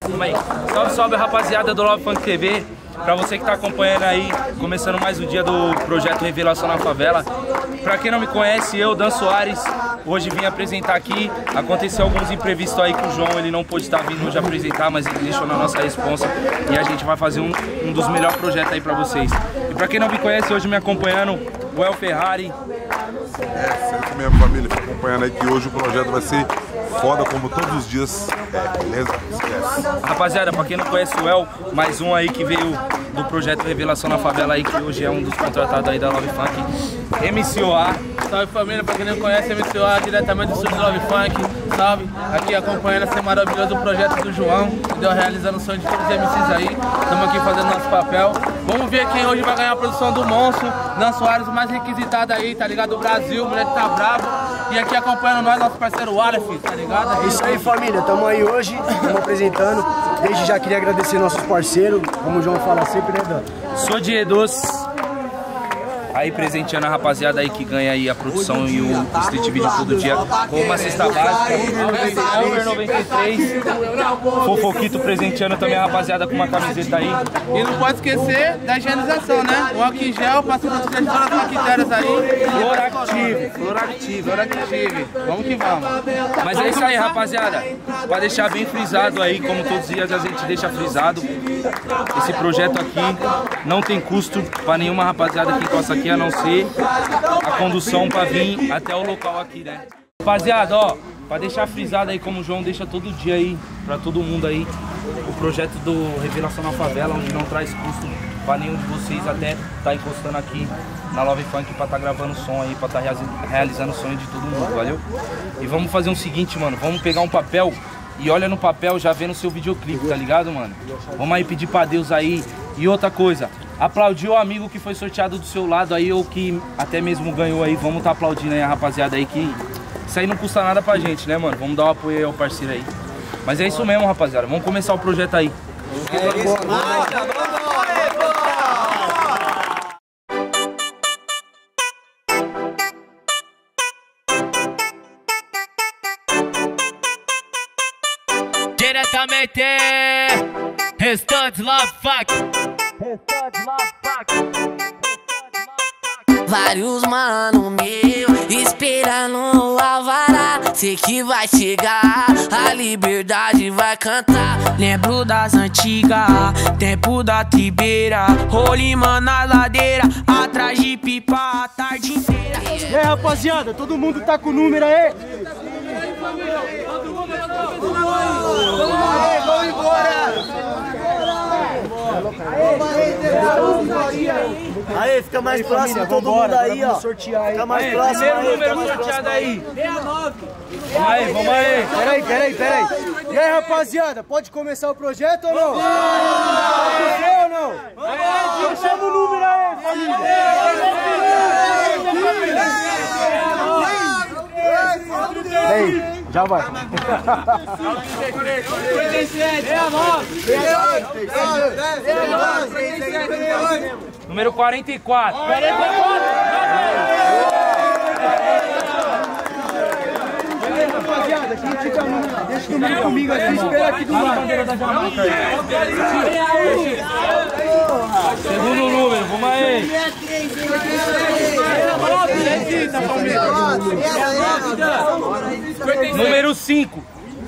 Calma aí. Salve, salve, rapaziada do Love Funk TV. Pra você que tá acompanhando aí, começando mais um dia do projeto Revelação na Favela. Pra quem não me conhece, eu, Dan Soares, hoje vim apresentar aqui. Aconteceu alguns imprevistos aí com o João, ele não pôde estar vindo hoje apresentar, mas ele deixou na nossa responsa. E a gente vai fazer um dos melhores projetos aí pra vocês. E pra quem não me conhece, hoje me acompanhando, o El Ferrari. Sempre mesmo, família, tá acompanhando aí que hoje o projeto vai ser foda como todos os dias, beleza? Esquece. Rapaziada, pra quem não conhece o El, mais um aí que veio do projeto Revelação na Favela aí, que hoje é um dos contratados aí da Love Funk, MCOA. Salve família, pra quem não conhece, MCOA, diretamente do sul do Love Funk. Salve, aqui acompanhando esse maravilhoso projeto do João, entendeu? Realizando o sonho de todos os MCs aí. Estamos aqui fazendo nosso papel. Vamos ver quem hoje vai ganhar a produção do monstro. Dan Soares, o mais requisitado aí, tá ligado? Do Brasil, o moleque tá bravo. E aqui acompanhando nós, nosso parceiro Aleph, tá ligado? É isso aí, família, estamos aí hoje, estamos apresentando. Desde já queria agradecer nossos parceiros, como o João fala sempre, né, Dan? Sou de Edos. Aí presenteando a rapaziada aí que ganha aí a produção e o Street Video todo dia com uma cesta básica. Elber 93. Fofoquito presenteando também a rapaziada com uma camiseta aí. E não pode esquecer da higienização, né? O álcool em gel, passando todas as bactérias aí. Floractive. Vamos que vamos. Mas é isso aí, rapaziada. Pra deixar bem frisado aí, como todos os dias a gente deixa frisado, esse projeto aqui não tem custo pra nenhuma rapaziada que encosta aqui, a não ser a condução pra vir até o local aqui, né? Rapaziada, ó, pra deixar frisado aí, como o João deixa todo dia aí, pra todo mundo aí, o projeto do Revelação na Favela, onde não traz custo pra nenhum de vocês, até tá encostando aqui na Love Funk pra tá gravando som aí, pra tá realizando o sonho de todo mundo, valeu? E vamos fazer o seguinte, mano, vamos pegar um papel e olha no papel já vendo o seu videoclipe, tá ligado, mano? Vamos aí pedir pra Deus aí. E outra coisa, aplaudir o amigo que foi sorteado do seu lado aí, ou que até mesmo ganhou aí. Vamos tá aplaudindo aí a rapaziada aí, que isso aí não custa nada pra gente, né, mano? Vamos dar um apoio aí ao parceiro aí. Mas é isso mesmo, rapaziada, vamos começar o projeto aí. É isso, Diretamente, Restante Love Funk. Vários mano meu esperando o alvará. Sei que vai chegar, a liberdade vai cantar. Lembro das antigas, tempo da tribeira. Rolimã na ladeira, atrás de pipa a tarde inteira. E aí, rapaziada, todo mundo tá com o número aí? Vamos embora! Aí, fica mais próximo, todo mundo aí, ó. Fica mais próximo. Primeiro número sorteado aí. 69. Vamos aí. Peraí. E aí, rapaziada, pode começar o projeto ou não? Pode ser ou não? Então chama o número aí, família. Aí, já vai. 69. Número 44. Rapaziada, quem fica deixa o número comigo aqui, espera aqui do lado. Segundo número, vamos aí. Número 5.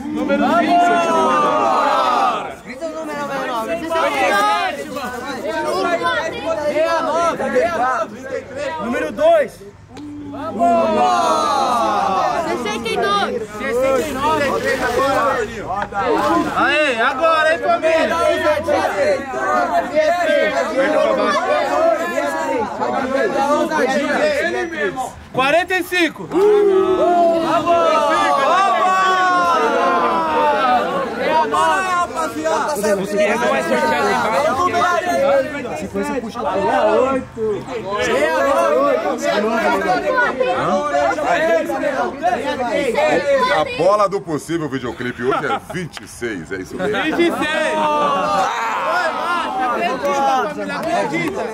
Número 2. 62. Aí, agora, hein, família? 45. Os que é mais sorteado embaixo. A sequência puxa lá. 68. A bola do possível videoclipe hoje é 26, é isso mesmo? 26. Acredita.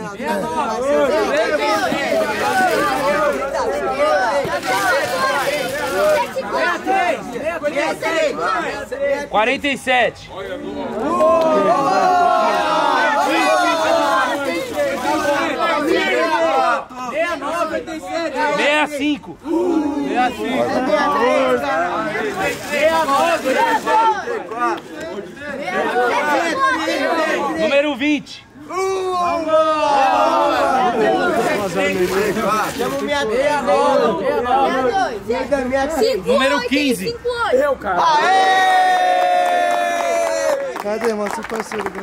47. 65. Número 20. Número 15. Eu, cara. Cadê, mano? Seu parceiro.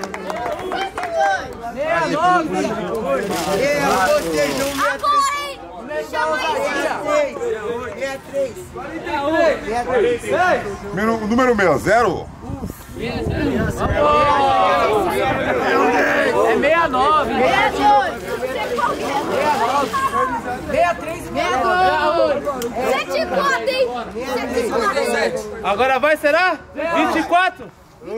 63. Número 60. É 69. 74, hein? 74. Agora vai, será? 24?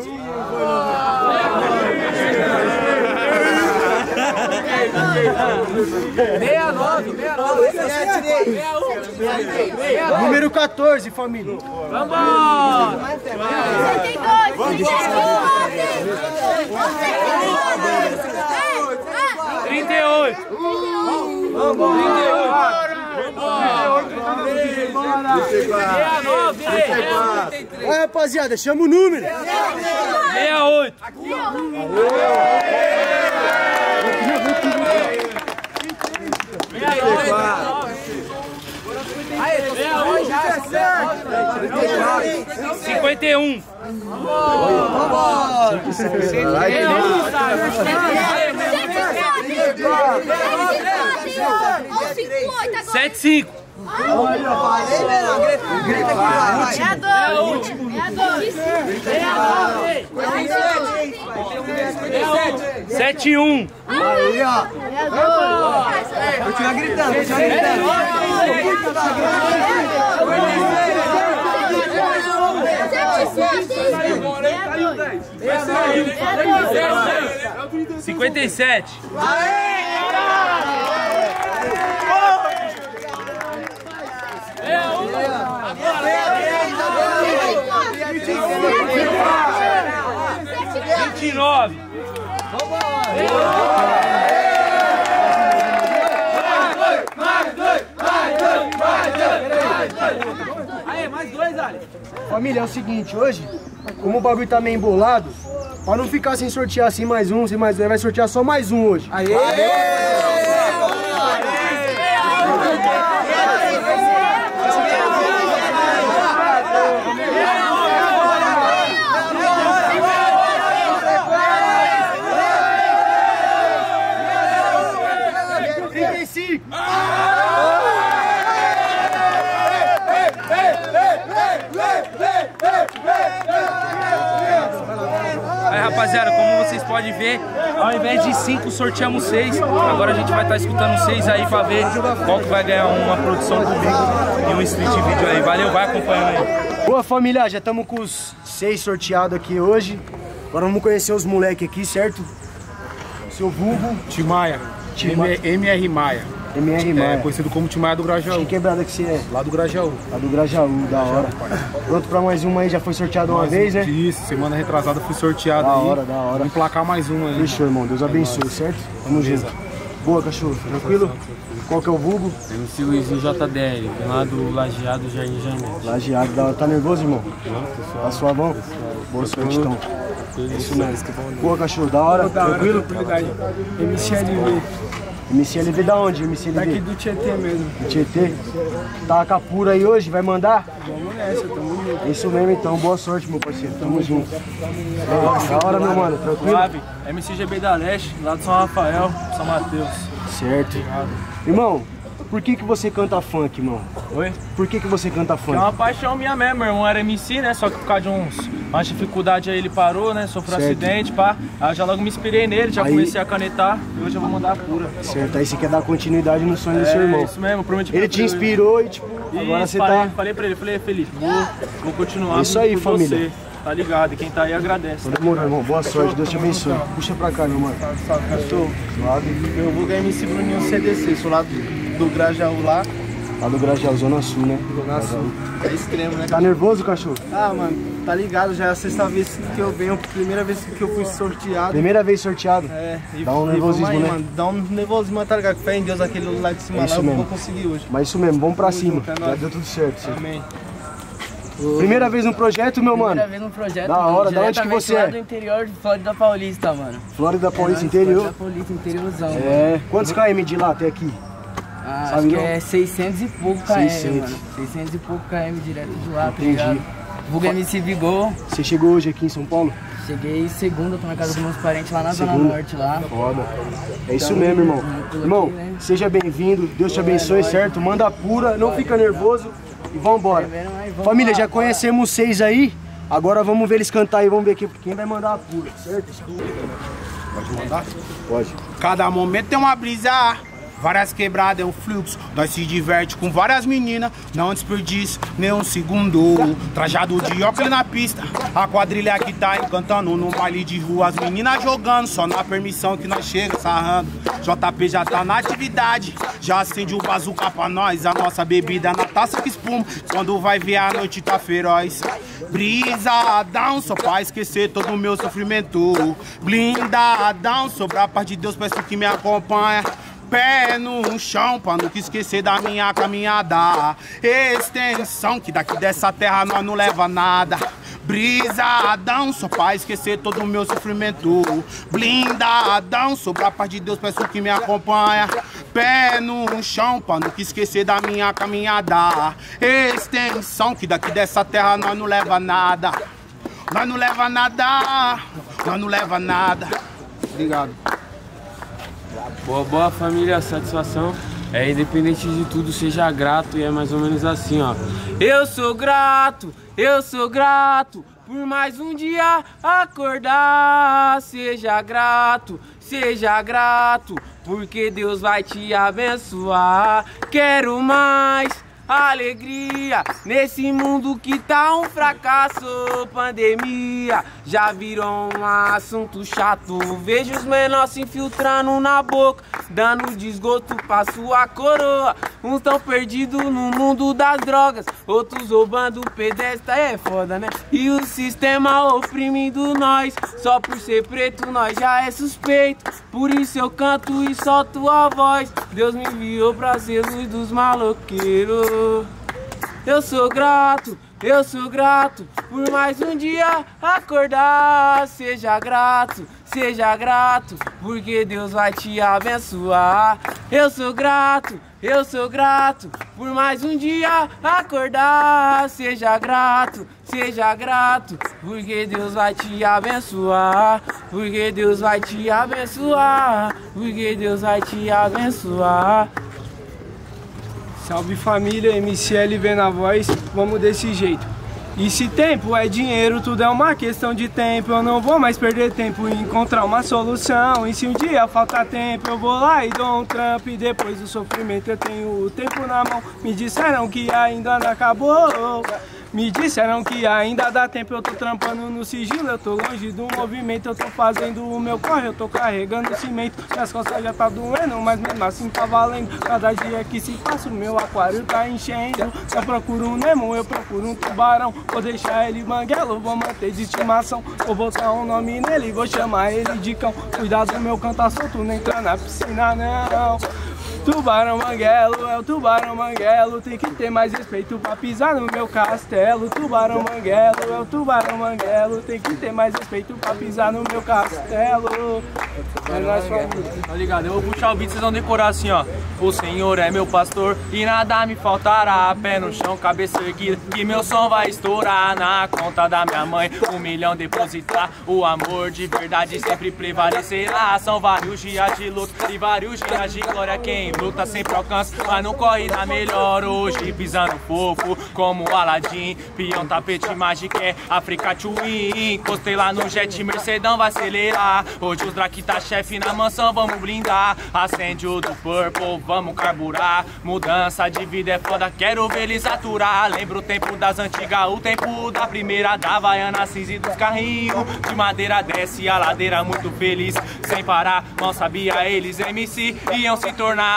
69. Número 14, família. Vambora! 38. Vai, rapaziada, chama o número. 68. Aí, 51. Vambora! 75. Falei, menor. Grita aqui, vai. É a última. É a 71. Aí, ó. Continua gritando, continua gritando. 57. 29. Aí, mais dois, Ali. Família, é o seguinte, hoje, como o bagulho tá meio embolado, pra não ficar sem sortear assim mais um, sem mais dois, vai sortear só mais um hoje. Aê! Aí, rapaziada, como vocês podem ver, ao invés de 5 sorteamos 6. Agora a gente vai estar escutando 6 aí pra ver qual que vai ganhar uma produção comigo e um street vídeo aí. Valeu, vai acompanhando aí. Boa, família, já estamos com os 6 sorteados aqui hoje. Agora vamos conhecer os moleques aqui, certo? Seu vulgo? Timaia. MR Maia. MR Maia. É conhecido como Timaia do Grajaú. Que quebrada que você é? Lá do Grajaú. Lá do Grajaú, da hora. Pronto pra mais uma aí, já foi sorteado uma vez, né? Isso, semana retrasada fui sorteado da aí. Hora, da hora. Vamos emplacar mais uma aí. Fechou, irmão. Deus abençoe, certo? Tamo junto. Boa, cachorro. Tranquilo? Qual que é o vulgo? MC Luizinho JDL, lá do Lajeado Jardim Janeiro. Lajeado, da hora. Tá nervoso, irmão? Tá suavão? Boa sorte, então. Isso mesmo. Boa, cachorro. Da hora? Tranquilo? MC LV. MCLV da onde? MCLV? Daqui do Tietê mesmo. Do Tietê? Tá com a pura aí hoje? Vai mandar? Vamos nessa, tamo junto. Isso mesmo então, boa sorte, meu parceiro. Tamo junto. Da hora, meu mano, tranquilo? Suave, MCGB da Leste, lá de São Rafael, São Mateus. Certo. Irmão, por que você canta funk, irmão? Oi? Por que você canta funk? É uma paixão minha mesmo, meu irmão era MC, né? Só que por causa de umas dificuldades aí ele parou, né? Sofreu um acidente, pá. Aí eu já logo me inspirei nele, já comecei a canetar e hoje eu vou mandar a pura. Certo, aí você quer dar continuidade no sonho do seu irmão. Isso mesmo, prometi. Ele te inspirou e tipo, agora você tá... Falei pra ele, Felipe, vou continuar. Isso aí, por família. Você, tá ligado? E quem tá aí agradece. Demorou, irmão. Boa sorte, Deus te abençoe. Puxa pra cá, meu mano. Cachorro. Suave. Eu vou ganhar MC Bruninho CDC, sou lá do Grajaú lá. Lá do Grajaú, Zona Sul, né? Zona Sul. É extremo, né? Tá nervoso, cachorro? Ah, mano, tá ligado, já é a sexta vez que eu venho, primeira vez que eu fui sorteado. Primeira vez sorteado? É, e dá um nervosismo, aí, né? Mano, dá um nervosismo, tá ligado? Fé em Deus, aquele lá de cima lá, eu vou conseguir hoje. Mas isso mesmo, vamos pra cima, junto, já deu tudo certo. Amém. Primeira vez no projeto, meu mano? Primeira vez no projeto. Da hora, da onde que você é? Do interior de Flórida Paulista, mano. Flórida Paulista, interior? Flórida Paulista, interiorzão. É, mano. Quantos km de lá até aqui? Ah, sabe acho que não? é 600 e pouco km, 600. mano. 600 e pouco km direto de lá, tá entendi. ligado? Vulgo MC Vigor. Você chegou hoje aqui em São Paulo? Cheguei segunda, tô na casa dos meus parentes lá na Zona Norte, lá. Foda. É isso mesmo, irmão. Irmão, seja bem-vindo, Deus te abençoe, certo? Manda pura, não fica nervoso e vambora. Família, já conhecemos vocês aí, agora vamos ver eles cantar aí, vamos ver quem vai mandar a pura, certo? Pode mandar? Pode. Cada momento tem uma brisa, várias quebradas é o fluxo. Nós se diverte com várias meninas, não desperdiça nenhum segundo. Trajado de óculos na pista, a quadrilha que tá encantando no baile de rua. As meninas jogando, só na permissão que nós chega sarrando. JP já tá na atividade, já acende o bazuca pra nós. A nossa bebida na taça que espuma, quando vai ver a noite tá feroz. Brisadão, só pra esquecer todo o meu sofrimento. Blindadão, sobrar a paz de Deus, peço que me acompanha. Pé no chão, pra nunca esquecer da minha caminhada. Extensão, que daqui dessa terra nós não leva nada. Brisadão, só pra esquecer todo o meu sofrimento. Blindadão, sobre a paz de Deus, peço que me acompanha. Pé no chão, pra nunca esquecer da minha caminhada. Extensão, que daqui dessa terra nós não leva nada. Nós não leva nada, nós não leva nada. Obrigado. Boa família, satisfação. É, independente de tudo, seja grato. E é mais ou menos assim, ó. Eu sou grato por mais um dia acordar. Seja grato, porque Deus vai te abençoar. Quero mais alegria nesse mundo que tá um fracasso. Pandemia já virou um assunto chato. Vejo os menores se infiltrando na boca, dando desgosto pra sua coroa. Uns tão perdidos no mundo das drogas, outros roubando pedestre, é foda, né? E o sistema oprimindo nós, só por ser preto nós já é suspeito. Por isso eu canto e solto a voz, Deus me enviou pra ser luz dos maloqueiros. Eu sou grato por mais um dia acordar. Seja grato, porque Deus vai te abençoar. Eu sou grato por mais um dia acordar. Seja grato, porque Deus vai te abençoar. Porque Deus vai te abençoar. Porque Deus vai te abençoar. Salve família, MCLV na voz, vamos desse jeito. E se tempo é dinheiro, tudo é uma questão de tempo. Eu não vou mais perder tempo em encontrar uma solução. E se um dia faltar tempo, eu vou lá e dou um trampo. E depois do sofrimento eu tenho o tempo na mão. Me disseram que ainda não acabou. Me disseram que ainda dá tempo, eu tô trampando no sigilo. Eu tô longe do movimento, eu tô fazendo o meu corre. Eu tô carregando cimento, minhas costas já tá doendo, mas mesmo assim tá valendo. Cada dia que se passa o meu aquário tá enchendo. Se eu procuro um Nemo, eu procuro um tubarão. Vou deixar ele banguelo, vou manter de estimação. Vou botar um nome nele, vou chamar ele de cão. Cuidado, meu cão tá solto, não entra na piscina não. Tubarão Manguelo, é o Tubarão Manguelo. Tem que ter mais respeito pra pisar no meu castelo. Tubarão Manguelo, é o Tubarão Manguelo. Tem que ter mais respeito pra pisar no meu castelo. É nóis, família. Tá ligado? Eu vou puxar o beat, vocês vão decorar assim, ó. O Senhor é meu pastor e nada me faltará. Pé no chão, cabeça erguida, que meu som vai estourar. Na conta da minha mãe, 1 milhão depositar. O amor de verdade sempre prevalecerá. São vários dias de luta e vários dias de glória. Quem luta sempre alcança, mas não corre na melhor. Hoje pisando fofo como Aladdin, peão, tapete, mágica, é África Twin. Encostei lá no jet, Mercedão vai acelerar. Hoje os Drake tá chefe na mansão, vamos blindar. Acende o do Purple, vamos carburar. Mudança de vida é foda, quero ver eles aturar. Lembro o tempo das antigas, o tempo da primeira, da Havaiana cinza e dos carrinhos de madeira. Desce a ladeira muito feliz, sem parar, mal sabia eles MC iam se tornar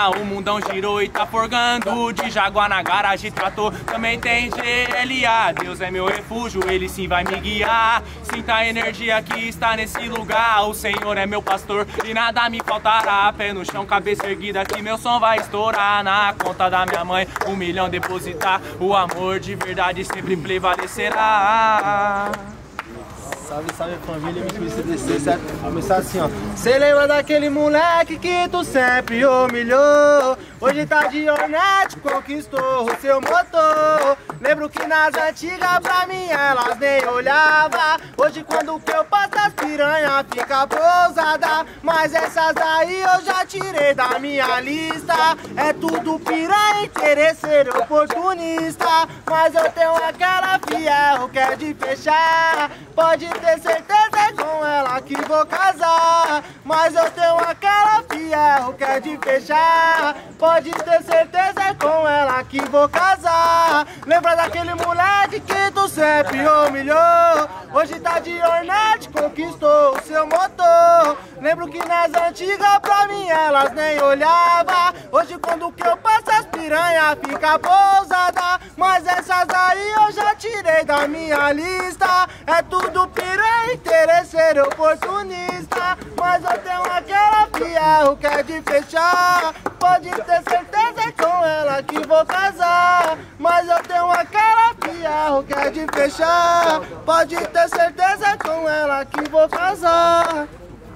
ligar. O mundão girou e tá forgando. De Jaguar na garagem, trator, também tem GLA. Deus é meu refúgio, ele sim vai me guiar. Sinta a energia que está nesse lugar. O Senhor é meu pastor e nada me faltará. Pé no chão, cabeça erguida, que meu som vai estourar. Na conta da minha mãe, 1 milhão depositar. O amor de verdade sempre prevalecerá. Salve, salve família, me CDC, certo? Começar assim, ó. Cê lembra daquele moleque que tu sempre humilhou? Hoje tá de Hornet, conquistou o seu motor. Lembro que nas antigas pra mim elas nem olhava. Hoje quando que eu passo as piranha fica pousada. Mas essas aí eu já tirei da minha lista. É tudo piranha, interesseiro, oportunista. Mas eu tenho aquela fiel que é de fechar. Pode ter certeza é com ela que vou casar. Mas eu tenho aquela fiel que é de fechar. Pode ter certeza é com ela que vou casar. Lembra daquele moleque que tu sempre humilhou? Hoje tá de Hornet, conquistou o seu motor. Lembro que nas antigas pra mim elas nem olhava. Hoje quando que eu passo as piranha fica pousada. Mas essas aí eu já tirei da minha lista. É tudo piranha, interesseiro, oportunista. Mas eu tenho aquela fiel que é de fechar. Pode ter certeza é com ela que vou casar. Mas eu tenho aquela fiel que é de fechar. Pode ter certeza é com ela que vou casar.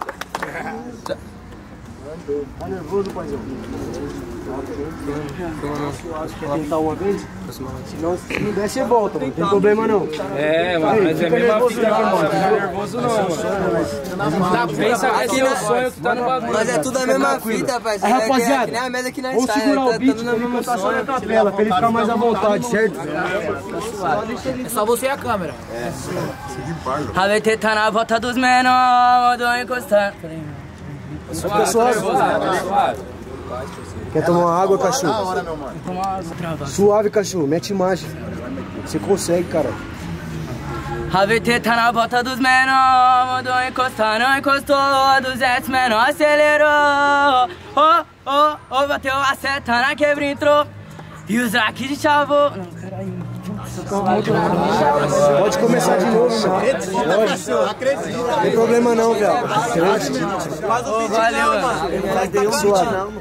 Tá nervoso, paizão? Quer tentar uma vez? Se não der, você volta, não tem problema não. É, mano, mas é a mesma fita aqui, mano. Não fica nervoso não, mano. Pensa que é o sonho que tá no bagulho. Mas é tudo a mesma fita, parceiro. Rapaziada, é a mesa que nós vamos segurar o beat pra ele cantar só na capela, pra ele ficar mais à vontade, certo? É só você e a câmera. A VT tá na volta dos menores, mandou encostar. Fica suave. Quer tomar uma água, cachorro? Suave, cachorro, mete marcha. Você consegue, cara. A VT tá na volta dos menores, mandou encostar, não encostou. 200 menor acelerou. Bateu a seta na quebra, entrou. E os drake de chavou. Não, caralho. Pode começar de novo, mano. Não tem problema não, velho. Valeu, mano. Suave.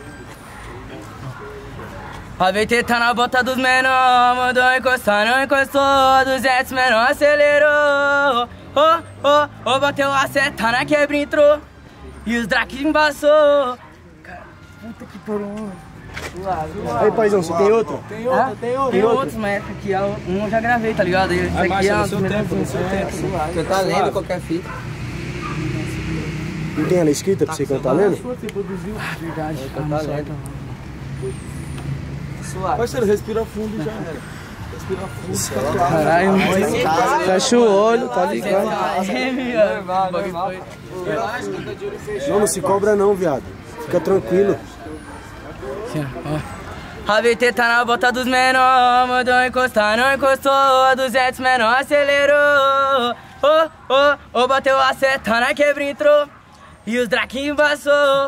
A VT tá na bota dos menor, mandou encostar, não encostou. 200 menor acelerou. Bateu a seta na quebra, entrou. E os drake embaçou. Puta que pariu. Aí, paizão, você tem outro? Tem outros, mas aqui um eu já gravei, tá ligado? Esse aqui é o seu tempo, no seu tempo. Eu tá lendo qualquer fita. Não tem ela escrita pra você cantar lendo? Verdade, tá lendo. Parceiro, respira fundo já, né? Respira fundo. Caralho, fecha o olho, tá ligado? Não se cobra não, viado. Fica tranquilo. A VT tá na bota dos menor, mandou encostar, não encostou. 200 menor acelerou. Bateu a seta na quebra, entrou. E os drake embaçou.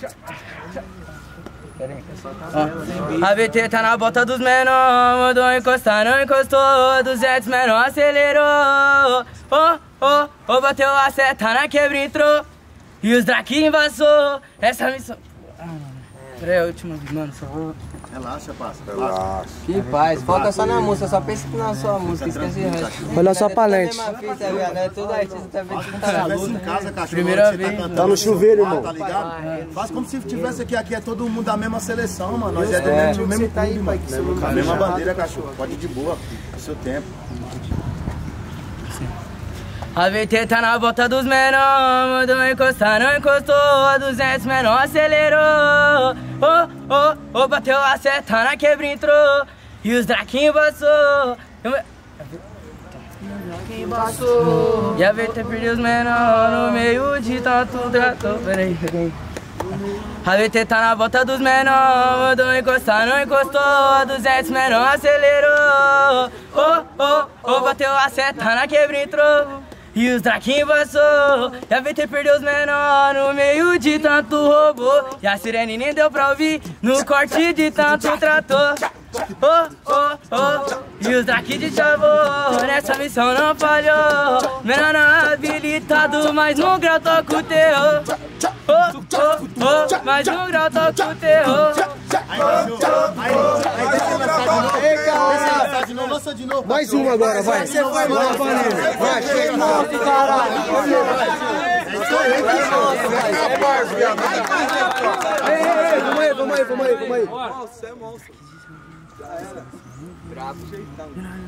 A VT tá na bota dos menor, mandou encostar, não encostou. 200 menor acelerou. Bateu a seta na quebra, entrou. E os drake embaçou. Essa missão... Peraí, a última, mano, só... Relaxa, parça. Relaxa. Que paz, foca só na música, só pensa na sua música, esquece o resto. Olha só pra lente. Todo artista também em casa, cachorro, primeira vez. Tá no chuveiro, irmão. Tá ligado? Faz como se tivesse aqui é todo mundo da mesma seleção, mano. Nós é do mesmo clube, mano. A mesma bandeira, cachorro. Pode ir de boa, no seu tempo. A VT tá na bota dos menor, mandou encostar, não encostou. 200 menor acelerou. Bateu a seta na quebra, entrou. E os drake embaçou. E a VT perdeu os menor no meio de tanto trator. Peraí. A VT tá na bota dos menor, mandou encostar, não encostou. 200 menor acelerou. Bateu a seta na quebra, entrou. E os draquinhos passou, e a VT perdeu os menor no meio de tanto robô. E a sirene nem deu pra ouvir no corte de tanto trator. Oh, oh, oh, e os draquinhos de chavô, nessa missão não falhou. Menor não habilitado, mas no grau toca o terror. Oh, oh, oh, mais um grau toca o terror. Lança de novo. Mais uma agora, vai. Você vai, vai, chega de caralho. Vamos aí. Você é monstro. Já era. Bravo, jeitão.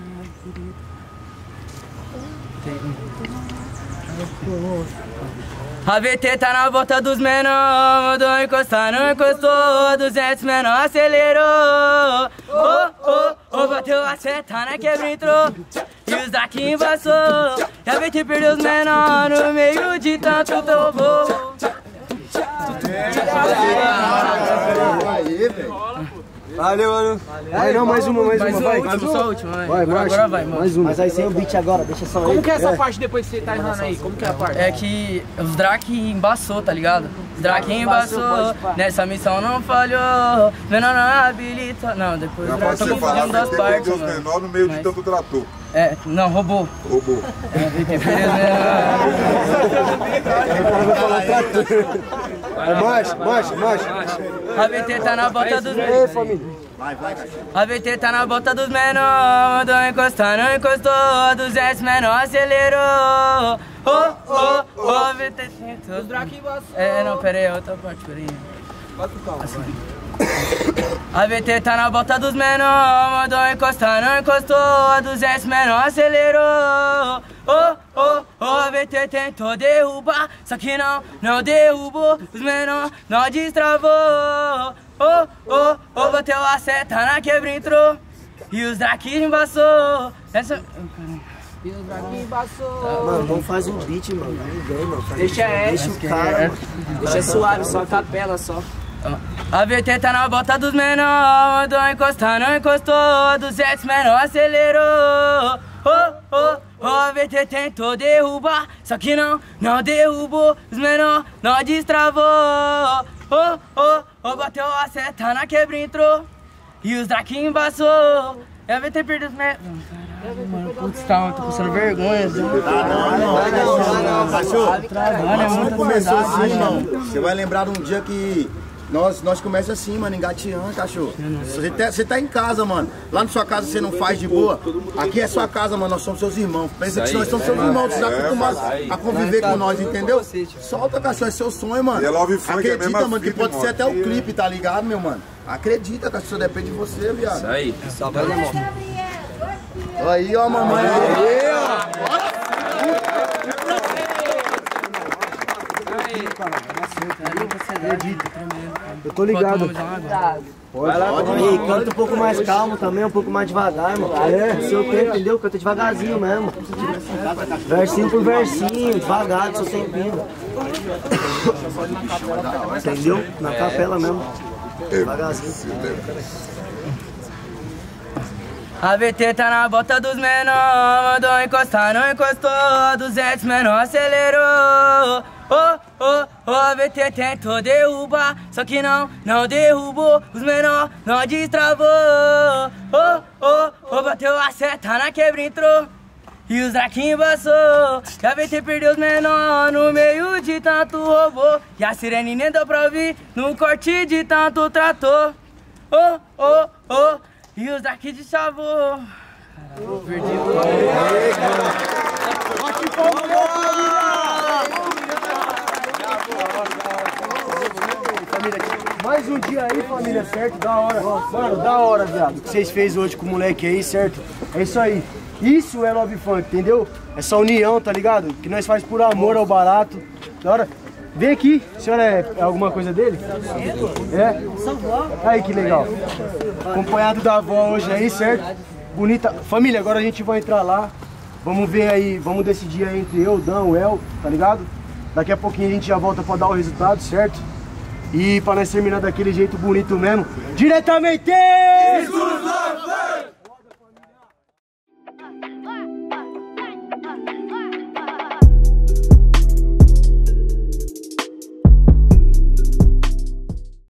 A VT tá na volta dos menor, mandou encostar, não encostou, 200 menor acelerou. Oh, oh, oh, bateu a seta na quebra, entrou, e os daqui embaçou. E a VT perdeu os menor no meio de tanto tombou. Aí, velho. Valeu, mano. Vai não, mais uma, vai. Mais uma, só a última, vai. Agora vai, mano. Mais uma. Mas aí sem o beat agora, deixa só aí. Como que é essa parte depois que você tá errando aí? Como que é a parte? É que os Drake embaçou, tá ligado? Os Drake embaçou, nessa missão não falhou. Menor não habilita. Não, depois o Drake tô confundindo das partes, os menor no meio de tanto trator. É, não, roubou. É, VT perdeu Marcha. A VT tá na volta dos menor. A VT tá na volta dos menor, mandou encostar, não encostou, 200 menor acelerou. Oh, oh, oh, a VT tentou. Os Drake embaçou. É, não, pera aí, outra parte, pera aí. Assim. A VT tá na volta dos menor, mandou encostar, não encostou, 200 menor acelerou. Oh, oh, oh, a VT tentou derrubar, só que não derrubou, os menor não destravou. Oh, oh, oh, bateu a seta na quebra, entrou, e os Drake embaçou. Essa... E os Drake embaçou. Mano, vamos fazer um beat, mano. Ninguém, mano. Deixa o cara, mano. Deixa suave, só capela, só. A VT tá na volta dos menor, mandou encostar, não encostou, 200 menor acelerou. Oh, oh, oh, a VT tentou derrubar, só que não derrubou, os menor não destravou. Oh, oh, oh, bateu a seta na quebra, entrou, e os Drake embaçou. E a VT perdeu os menor. Caralho, mano, putz, tô passando vergonha. Não, cachorro. Não começou assim, não. Você vai lembrar de um dia que nós começamos assim, mano, engateando, cachorro. Você tá em casa, mano. Lá na sua casa você não faz de boa. Aqui é sua casa, mano, nós somos seus irmãos. Pensa que nós somos seus irmãos, você já acostumado a conviver com nós, entendeu? Solta, cachorro, é seu sonho, mano. Acredita, mano, que pode ser até o clipe, tá ligado, meu mano? Acredita, cachorro, depende de você, viado. Isso aí. Aí, ó, mamãe. Eu tô ligado. Pode. Aí, canta um pouco mais calmo também, um pouco mais devagar, mano. É, seu tempo, entendeu? Canta devagarzinho mesmo. Versinho por versinho, devagar, do seu tempinho. Entendeu? Na capela mesmo. Devagarzinho. A VT tá na volta dos menor, mandou encostar, não encostou, 200 menor acelerou. Oh, oh, oh, a VT tentou derrubar, só que não derrubou, os menor não destravou. Oh, oh, oh, bateu a seta na quebra, entrou, e os Drake embaçou. E a VT perdeu os menor no meio de tanto robô, e a sirene nem deu pra ouvir no corte de tanto trator. Oh, oh, oh, e os daqui de chavô. Perdi o Mais um dia aí, família, certo? Da hora. Mano, da hora, viado. O que vocês fez hoje com o moleque aí, certo? É isso aí. Isso é Love Funk, entendeu? Essa união, tá ligado? Que nós faz por amor ao barato. Da hora. Vem aqui, a senhora é alguma coisa dele? É? Aí, que legal. Acompanhado da avó hoje aí, certo? Bonita. Família, agora a gente vai entrar lá. Vamos ver aí, vamos decidir aí entre eu, Dan, o El, tá ligado? Daqui a pouquinho a gente já volta pra dar o resultado, certo? E pra nós terminar daquele jeito bonito mesmo. Diretamente!